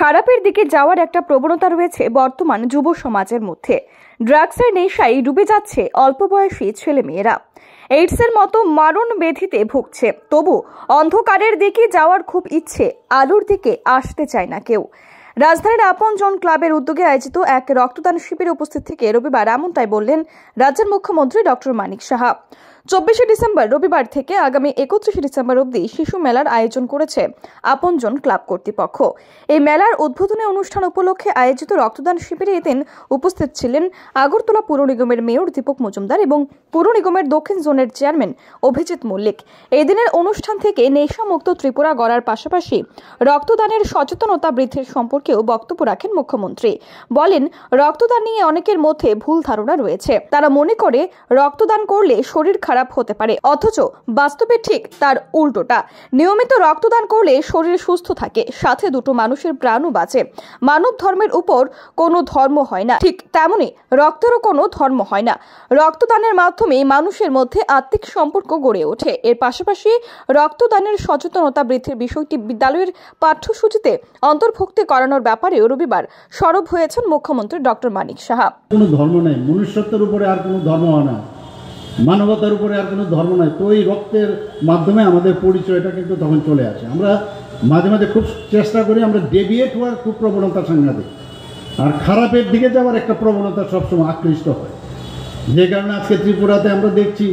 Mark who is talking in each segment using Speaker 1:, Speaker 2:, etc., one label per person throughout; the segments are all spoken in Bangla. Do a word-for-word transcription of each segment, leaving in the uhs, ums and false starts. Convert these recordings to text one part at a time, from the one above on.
Speaker 1: খারাপের দিকে যাওয়ার একটা প্রবণতা রয়েছে বর্তমান যুব সমাজের মধ্যে। ড্রাগসের নেশায় ডুবে যাচ্ছে অল্প বয়সী ছেলেমেয়েরা। এইডসের মতো মারণ ব্যাধিতে ভুগছে, তবু অন্ধকারের দিকে যাওয়ার খুব ইচ্ছে, আলোর দিকে আসতে চায় না কেউ। রাজধানীর আপনজন ক্লাবের উদ্যোগে আয়োজিত এক রক্তদান শিবিরে উপস্থিত থেকে রবিবার এমনটাই বললেন রাজ্যের মুখ্যমন্ত্রী ডক্টর মানিক সাহা। চব্বিশে ডিসেম্বর রবিবার থেকে আগামী একত্রিশে ডিসেম্বর অবধি শিশু মেলার আয়োজন করেছে আপনজন ক্লাব কর্তৃপক্ষ। এই মেলার উদ্বোধনী অনুষ্ঠান উপলক্ষে আয়োজিত রক্তদান শিবিরে এদিন উপস্থিত ছিলেন আগরতলা পুর নিগমের মেয়র দীপক মজুমদার এবং পুর নিগমের দক্ষিণ জোনের চেয়ারম্যান অভিজিৎ মল্লিক। এই দিনের অনুষ্ঠান থেকে নেশামুক্ত ত্রিপুরা গড়ার পাশাপাশি রক্তদানের সচেতনতা বৃদ্ধির সম্পর্কেও বক্তব্য রাখেন মুখ্যমন্ত্রী। বলেন, রক্তদান নিয়ে অনেকের মধ্যে ভুল ধারণা রয়েছে। তারা মনে করে রক্তদান করলে শরীর খারাপ হতে পারে, অথচ বাস্তবে ঠিক তার উল্টোটা। নিয়মিত রক্তদান করলে শরীর সুস্থ থাকে, সাথে দুটো মানুষের প্রাণও বাঁচে। মানব ধর্মের উপর কোনো ধর্ম হয় না, ঠিক তেমনি রক্তেরও কোনো ধর্ম হয় না। রক্তদানের মাধ্যমে মানুষের মধ্যে আত্মিক সম্পর্ক গড়ে ওঠে। এর পাশাপাশি রক্তদানের সচেতনতা বৃদ্ধির বিষয়টি বিদ্যালয়ের পাঠ্যসূচিতে অন্তর্ভুক্ত করানোর ব্যাপারেও রবিবার সরব হয়েছেন মুখ্যমন্ত্রী ডক্টর মানিক সাহা।
Speaker 2: কোনো ধর্ম নেই, মনুষ্যত্বের উপরে আর কোনো ধর্ম হয় না, মানবতার উপরে আর কোনো ধর্ম নাই। তো এই রক্তের মাধ্যমে আমাদের পরিচয়টা কিন্তু তখন চলে আসে। আমরা মাঝে মাঝে খুব চেষ্টা করি, আমরা ডেভিয়েট হওয়ার খুব প্রবণতা সাংঘাতিক, আর খারাপের দিকে যাওয়ার একটা প্রবণতা সবসময় আকৃষ্ট হয়। যে কারণে আজকে ত্রিপুরাতে আমরা দেখছি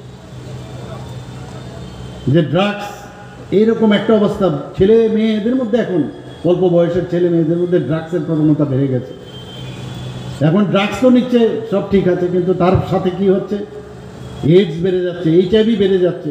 Speaker 2: যে ড্রাগস এইরকম একটা অবস্থা, ছেলে মেয়েদের মধ্যে এখন অল্প বয়সের ছেলে মেয়েদের মধ্যে ড্রাগসের প্রবণতা বেড়ে গেছে। এখন ড্রাগস তো নিচ্ছে, সব ঠিক আছে, কিন্তু তার সাথে কি হচ্ছে? এইডস বেড়ে যাচ্ছে, এইচআইভি বেড়ে যাচ্ছে।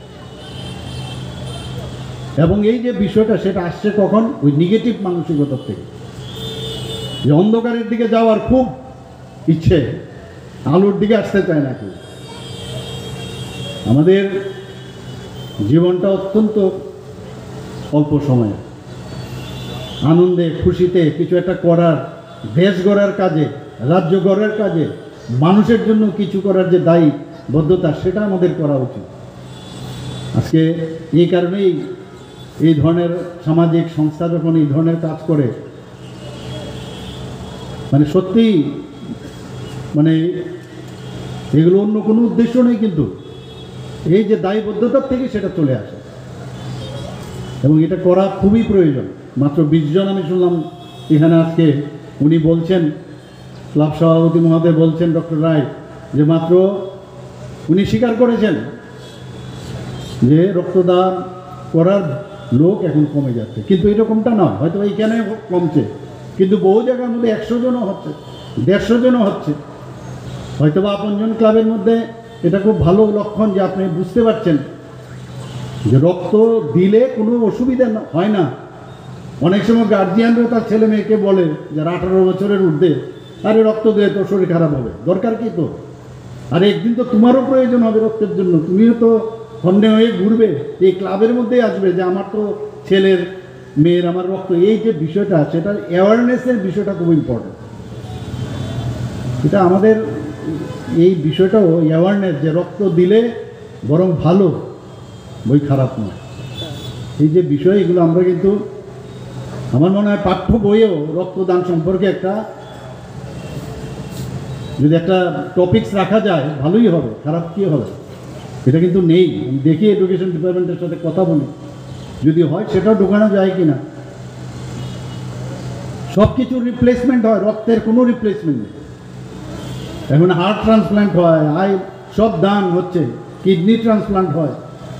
Speaker 2: এবং এই যে বিষয়টা, সেটা আসছে কখন? ওই নেগেটিভ মানসিকতার থেকে, যে অন্ধকারের দিকে যাওয়ার খুব ইচ্ছে, আলোর দিকে আসতে চায় না কেউ। আমাদের জীবনটা অত্যন্ত অল্প সময়ে, আনন্দে খুশিতে কিছু একটা করার, দেশ গড়ার কাজে, রাজ্য গড়ার কাজে, মানুষের জন্য কিছু করার যে দায়ী বদ্ধতা, সেটা আমাদের করা উচিত। আজকে এই কারণেই এই ধরনের সামাজিক সংস্থা যখন এই ধরনের কাজ করে, মানে সত্যিই মানে এগুলো অন্য কোনো উদ্দেশ্য নেই, কিন্তু এই যে দায়বদ্ধতার থেকে সেটা চলে আসে, এবং এটা করা খুবই প্রয়োজন। মাত্র বিশ জন আমি শুনলাম এখানে আজকে, উনি বলছেন, ক্লাব সভাপতি মহোদয় বলছেন, ডক্টর রায়, যে মাত্র উনি স্বীকার করেছেন যে রক্তদান করার লোক এখন কমে যাচ্ছে। কিন্তু এরকমটা নয়, হয়তো এইখানে কমছে, কিন্তু বহু জায়গার মধ্যে একশো জনও হচ্ছে, দেড়শো জনও হচ্ছে। হয়তো বা আপনজন ক্লাবের মধ্যে এটা খুব ভালো লক্ষণ যে আপনি বুঝতে পারছেন যে রক্ত দিলে কোনো অসুবিধা হয় না। অনেক সময় গার্জিয়ানরা তার ছেলে মেয়েকে বলে, যারা আঠারো বছরের ঊর্ধ্বে, আরে রক্ত দিয়ে তো শরীর খারাপ হবে, দরকার কি তো? আর একদিন তো তোমারও প্রয়োজন হবে রক্তের জন্য, তুমিও তো হন্যে হয়ে ঘুরবে, এই ক্লাবের মধ্যেই আসবে যে আমার তো ছেলের মেয়ের আমার রক্ত। এই যে বিষয়টা, সেটা অ্যাওয়ারনেসের বিষয়টা খুব ইম্পর্টেন্ট। এটা আমাদের এই বিষয়টাও অ্যাওয়ারনেস, যে রক্ত দিলে বরং ভালো, বই খারাপ নয়। এই যে বিষয়, এগুলো আমরা কিন্তু, আমার মনে হয় পাঠ্য বইয়েও রক্তদান সম্পর্কে একটা যদি একটা টপিকস রাখা যায় ভালোই হবে, খারাপ কি হবে? এটা কিন্তু নেই। আমি দেখি এডুকেশন ডিপার্টমেন্টের সাথে কথা বলি, যদি হয় সেটাও ঢোকানো যায় কিনা। সব কিছু রিপ্লেসমেন্ট হয়, রক্তের কোনো রিপ্লেসমেন্ট নেই। এখন হার্ট ট্রান্সপ্লান্ট হয়, আই সব দান হচ্ছে, কিডনি ট্রান্সপ্লান্ট হয়,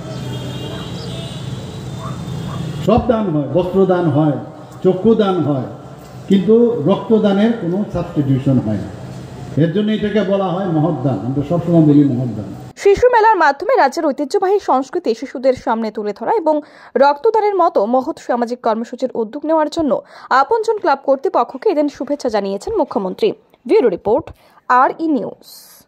Speaker 2: সব দান হয়, বস্ত্রদান হয়, চক্ষু দান হয়, কিন্তু রক্তদানের কোনো সাবস্টিটিউশন হয় না। এর জন্য এটাকে বলা হয় মহৎদান। আমরা সবসময় বলি মহৎদান।
Speaker 1: শিশু মেলার মাধ্যমে রাজ্যের ঐতিহ্যবাহী সংস্কৃতি শিশুদের সামনে তুলে ধরা এবং রক্তদানের মতো মহৎ সামাজিক কর্মসূচির উদ্যোগ নেওয়ার জন্য আপনজন ক্লাব কর্তৃপক্ষকে এদিন শুভেচ্ছা জানিয়েছেন মুখ্যমন্ত্রী। ব্যুরো রিপোর্ট, আর ই নিউজ।